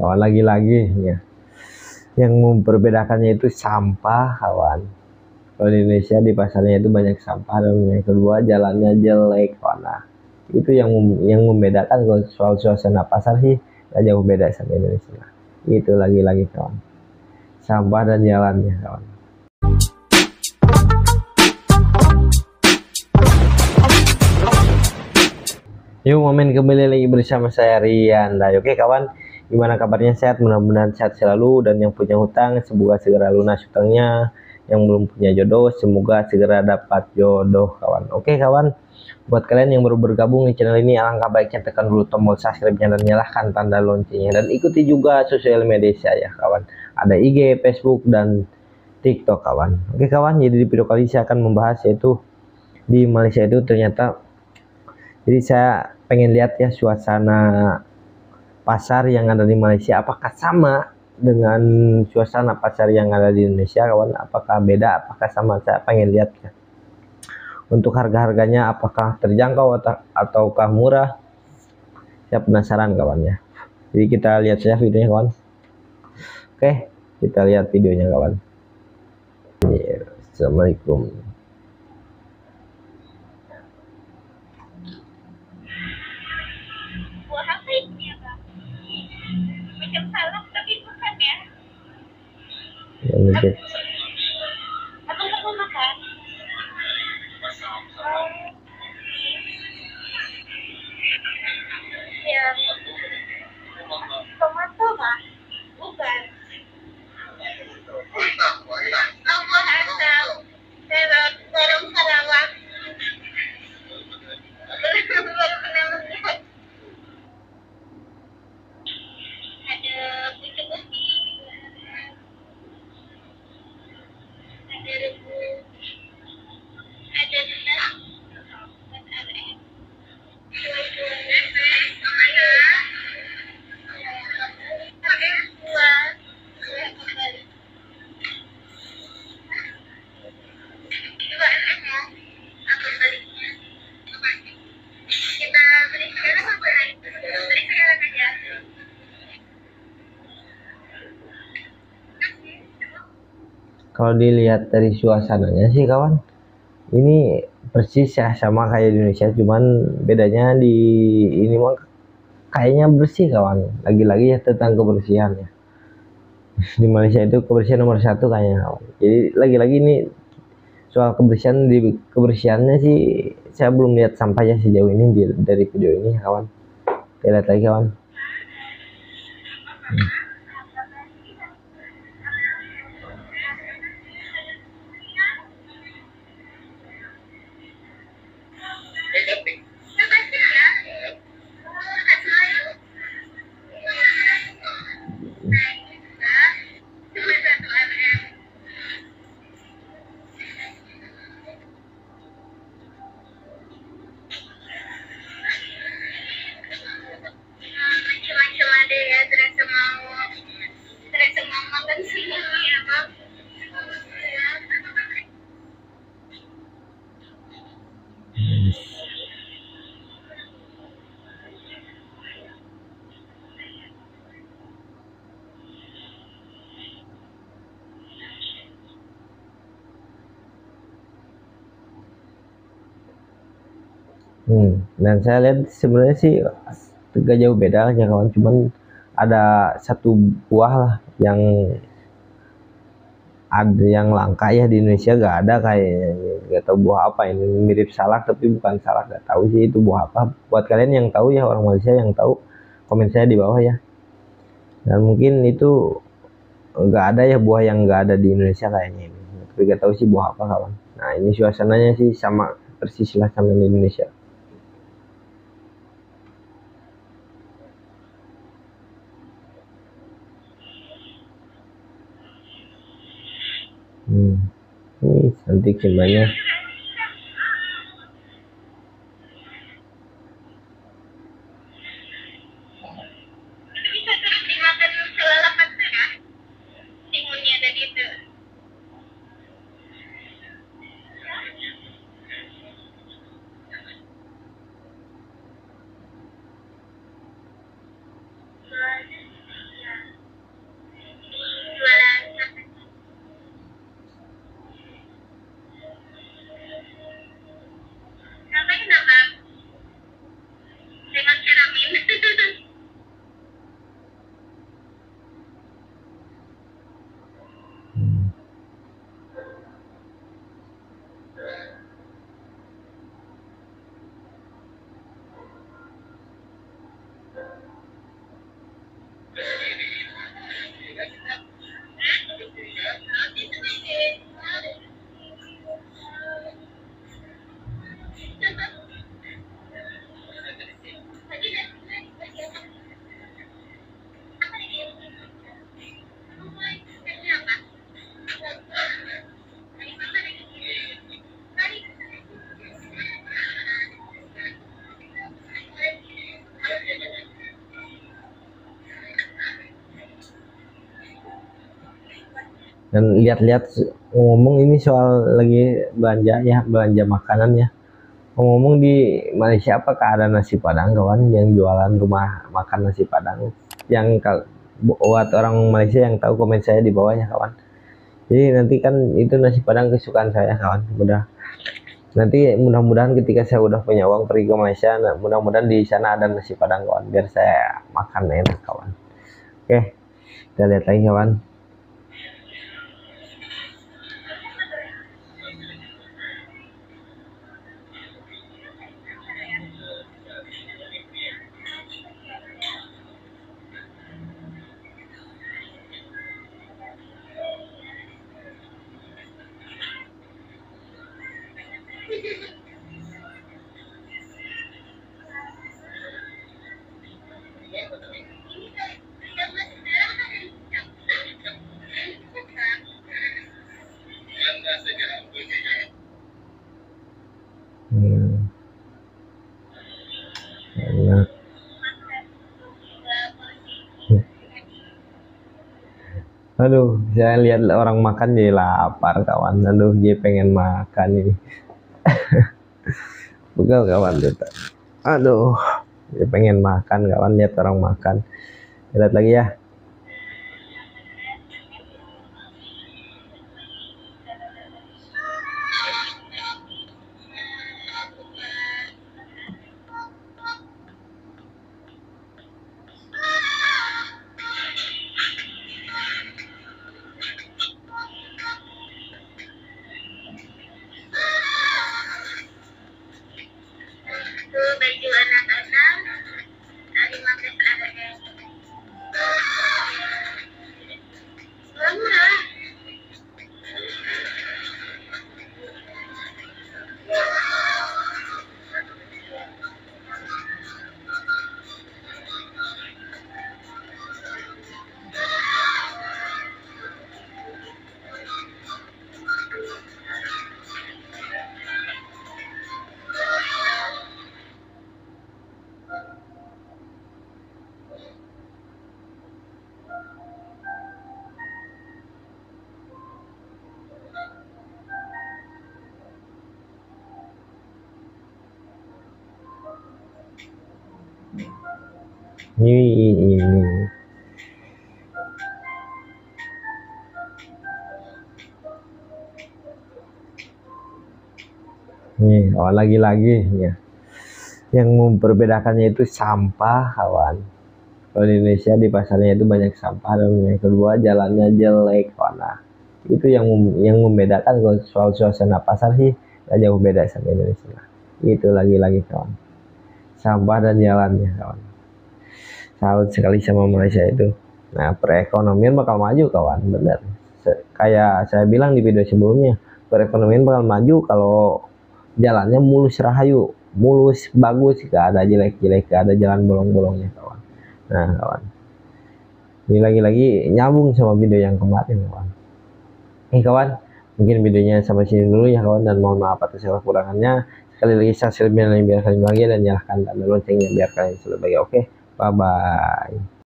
kawan, lagi-lagi ya. Yang memperbedakannya itu sampah kawan. Kalau di Indonesia di pasarnya itu banyak sampah, dan yang kedua jalannya jelek kawan. Nah, itu yang membedakan. Kalau soal suasana pasar sih gak jauh beda sama Indonesia. Nah, itu lagi-lagi kawan, sampah dan jalannya kawan. Yuk momen kembali lagi bersama saya Rian. Nah, oke kawan, gimana kabarnya? Sehat? Mudah-mudahan sehat selalu. Dan yang punya hutang semoga segera lunas hutangnya. Yang belum punya jodoh semoga segera dapat jodoh kawan. Oke kawan, buat kalian yang baru bergabung di channel ini, alangkah baiknya tekan dulu tombol subscribe-nya dan nyalakan tanda loncengnya. Dan ikuti juga sosial media saya kawan. Ada IG, Facebook, dan TikTok kawan. Oke kawan, jadi di video kali ini saya akan membahas yaitu di Malaysia itu ternyata, jadi saya pengen lihat ya suasana pasar yang ada di Malaysia apakah sama dengan suasana pasar yang ada di Indonesia kawan, apakah beda, apakah sama. Saya pengen lihat ya untuk harga-harganya apakah terjangkau ataukah murah. Saya penasaran kawan ya, jadi kita lihat saja videonya kawan. Oke, kita lihat videonya kawan. Assalamualaikum. Macam salak tapi bukan ya. Lanjut. Abang pernah makan? Yang tomato mah? Bukan. Buah asam. Terong Sarawak. Baru pernah melihat. Ada pucuk ubi. Ada rebus. Ada nasi. Dan RM. Kalau dilihat dari suasananya sih kawan, ini persis ya sama kayak di Indonesia, cuman bedanya di ini mah kayaknya bersih kawan. Lagi-lagi ya tentang kebersihan ya. Di Malaysia itu kebersihan nomor satu kayaknya kawan. Jadi lagi-lagi ini soal kebersihan, di kebersihannya sih saya belum lihat sampahnya sejauh ini dari video ini kawan. Kita lihat lagi kawan. Macam-macam ada ya, terasa mau makan semuanya bang. Dan saya lihat sebenarnya sih gak jauh beda aja kawan, cuman ada satu buah lah yang ada yang langka ya di Indonesia, gak ada kayaknya. Gak tahu buah apa ini, mirip salak tapi bukan salak, gak tahu sih itu buah apa. Buat kalian yang tahu ya, orang Malaysia yang tahu, komen saya di bawah ya. Dan mungkin itu nggak ada ya buah yang nggak ada di Indonesia kayaknya ini, tapi gak tahu sih buah apa kawan. Nah ini suasananya sih sama persis lah sama di Indonesia. Ini cantik simbahnya. Itu bisa terus dimakan selalapan tuh ya. Timunnya tadi itu. Dan lihat-lihat, ngomong ini soal lagi belanja ya, belanja makanan ya. Ngomong di Malaysia apakah ada nasi Padang kawan yang jualan rumah makan nasi Padang? Yang buat orang Malaysia yang tahu, komen saya di bawah ya kawan. Jadi nanti kan itu nasi Padang kesukaan saya kawan. Nanti mudah-mudahan ketika saya udah punya uang pergi ke Malaysia, mudah-mudahan di sana ada nasi Padang kawan, biar saya makan enak kawan. Oke, kita lihat lagi kawan. Enak. Aduh, saya lihat orang makan jadi lapar kawan. Aduh, dia pengen makan ini. Bukan kawan kita. Aduh, dia pengen makan kawan, lihat orang makan. Lihat lagi ya. Baju anak-anak 15 harga. Murah. Ini. Nih, oh lagi-lagi ya. Yang memperbedakannya itu sampah kawan. Kalau di Indonesia di pasarnya itu banyak sampah, dan yang kedua jalannya jelek kawan. Nah, itu yang membedakan. Kalau soal suasana pasar sih gak jauh beda sama Indonesia. Nah, itu lagi-lagi kawan, sampah dan jalannya kawan. Salut sekali sama Malaysia itu. Nah, perekonomian bakal maju kawan, bener. Kayak saya bilang di video sebelumnya, perekonomian bakal maju kalau jalannya mulus rahayu, mulus bagus, gak ada jelek-jelek, gak ada jalan bolong-bolongnya kawan. Nah kawan, ini lagi-lagi nyambung sama video yang kemarin kawan. Kawan, mungkin videonya sampai sini dulu ya kawan, dan mohon maaf atas segala kekurangannya. Sekali lagi subscribe biar kalian bahagia, dan nyalakan tanda loncengnya biar kalian selalu bahagia. Oke, bye bye.